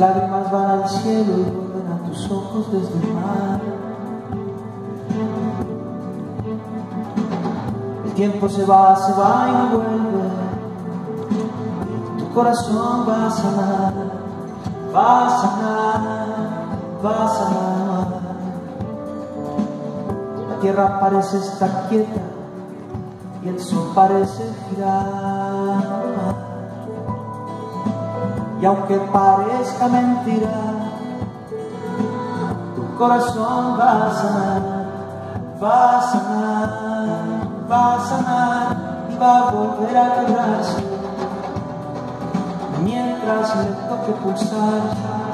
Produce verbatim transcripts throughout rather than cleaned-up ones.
lágrimas van al cielo y vuelven a tus ojos desde el mar. El tiempo se va, se va y no vuelve. Tu corazón va a sanar, va a sanar, va a sanar. La tierra parece estar quieta y el sol parece girar. Y aunque parezca mentira, tu corazón va a sanar, va a sanar, va a sanar y va a volver a quebrarse mientras le toque pulsar.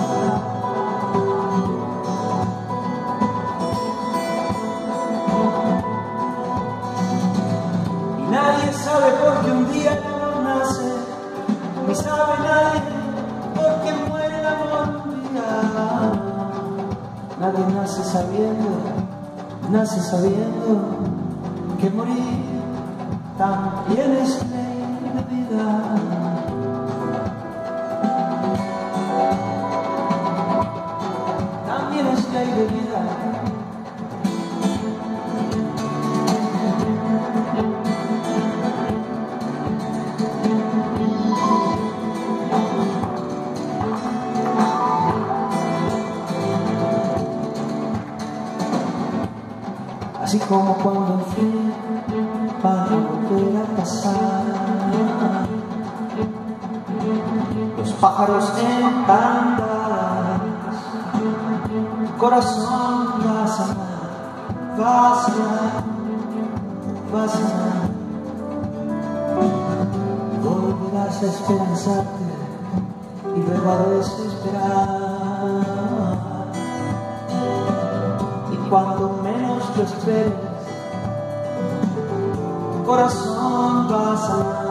Y nadie sabe por qué un día el amor nace, ni sabe nadie porque muere el amor un día. Nadie nace sabiendo, nace sabiendo que morir también es ley de vida. También es ley de vida. Así como cuando el fin va a volver a pasar, los pájaros en bandadas, tu corazón va a sanar, va a sanar, va a sanar. Volverás a esperanzarte y luego a desesperar. Cuando menos lo esperes, tu corazón va a sanar.